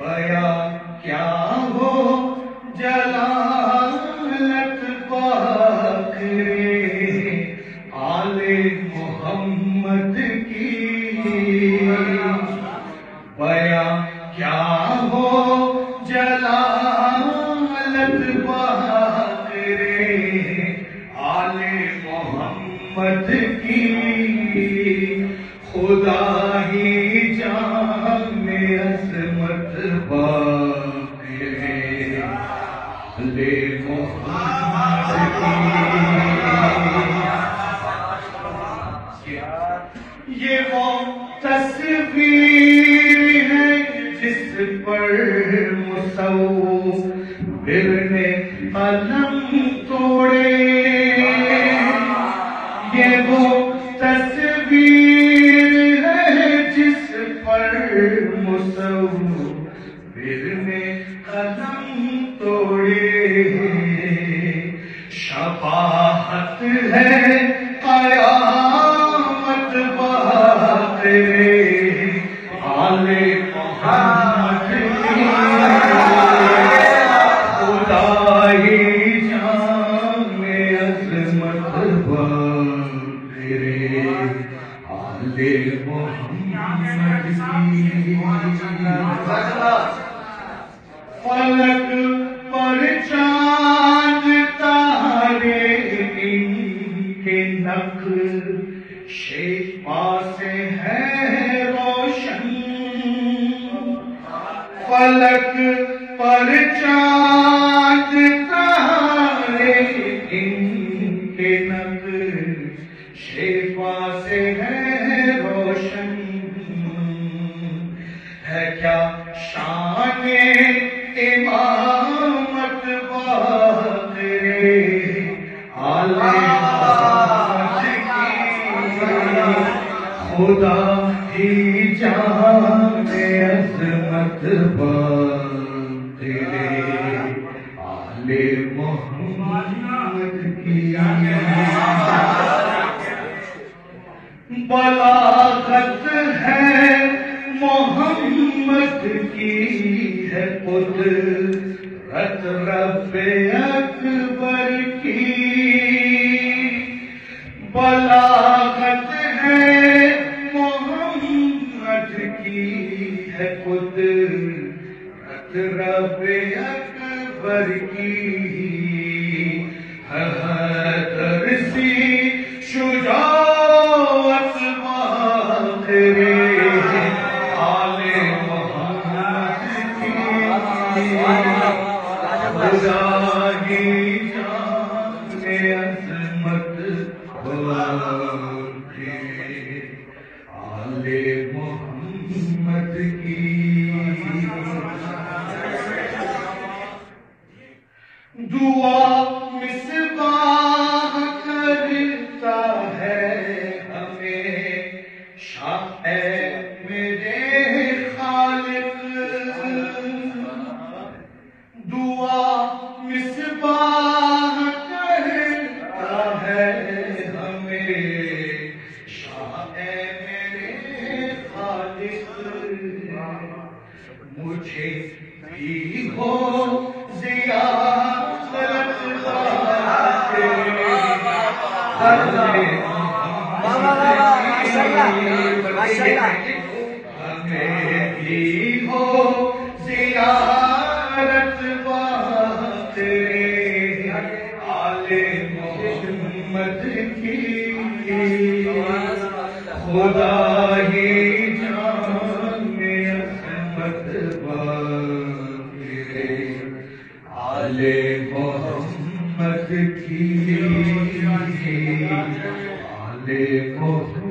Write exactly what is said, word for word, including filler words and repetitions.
بیا کیا ہو جلالت پاک آل محمد کی، بیا کیا ہو جلالت پاک آل محمد کی، خدا ہی جان میں عظمت پاک آل محمد کی۔ یہ وہ تصویر ہے جس پر مصور نے قلم توڑے، یہ وہ تصویر ہے جس پر مصور نے قلم توڑے، شفاعت ہے قیامت بات آل محمد کی، خدا ہی جان میں عظمت بات آل محمد کی۔ فلک پر چاند تارے ان کے نقش پاس ہے روشن، فلک پر چاند تارے ان کے نقش پاس ہے روشن، ہے کیا شان امامت بات آل محمد کی، خدا ہی جان عظمت بات آل محمد کی۔ بلاغت ہے محمد کی، ہے قدرت رب اکبر کی، بلاغت ہے محمد کی، ہے قدرت رب اکبر کی، حیدر سی شجاعت بات آل محمد کی، خدا ہی جان عظمت بات آل محمد کی۔ دعا مصباح کرتا ہے ہمیشہ اے میرے خالق، دعا مصباح کرتا ہے ہمیشہ اے میرے خالق، مجھے بھی ہو زیارت بات ہمیں بھی ہو زیارت بات آل محمد کی، خدا ہی جان عظمت بات آل محمد کی، آل محمد